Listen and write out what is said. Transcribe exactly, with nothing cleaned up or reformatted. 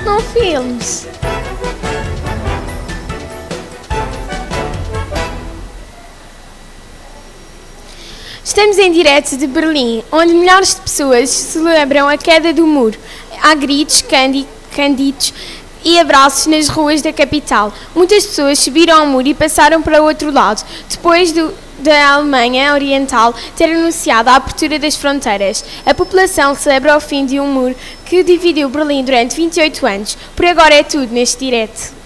não filmes. Estamos em direto de Berlim, onde milhares de pessoas celebram a queda do muro. Há gritos, candidos e abraços nas ruas da capital. Muitas pessoas subiram ao muro e passaram para o outro lado, depois do, da Alemanha Oriental ter anunciado a abertura das fronteiras. A população celebra o fim de um muro que dividiu Berlim durante vinte e oito anos. Por agora é tudo neste direto.